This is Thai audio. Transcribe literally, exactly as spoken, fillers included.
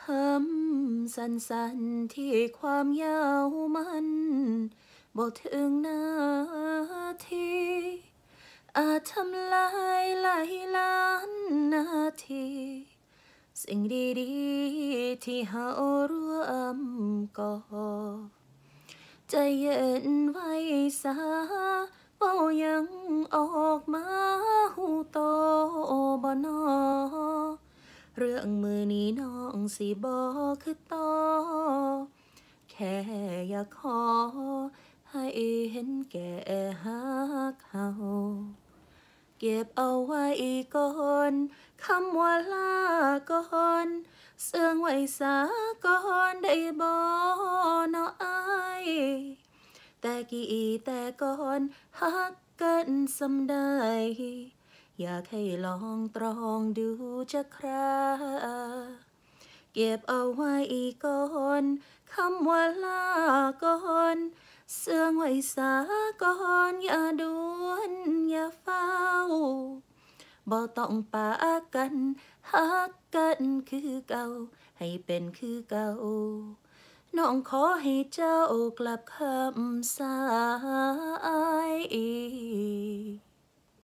ำสั้นๆที่ความยาวมันบ่ถึงนาทีอาจทำลายหลายล้านนาทีสิ่งดีๆที่เฮาร่วมก่อใจเย็นไว้ซะเว้ายังออกมาหูโตบ่น้อเรื่องมือนี้น้องสิบ่คือต่อแค่อยากขอให้เห็นแก่ฮักเฮาเก็บเอาไว้ก่อนคำว่าลาก่อนเสื่องไว้ซะก่อนได้บ่น้ออายแต่กี่แต่ก่อนฮักกันสำได้อยากให้ลองตรองดูจะคราเก็บเอาไว้ก่อนคำว่าลาก่อนเสื่องไว้ซะก่อนอย่าด่วนอย่าเฝ้าบ่ต้องปากันฮักกันคือเก่าให้เป็นคือเก่าน้องขอให้เจ้ากลับคำสาย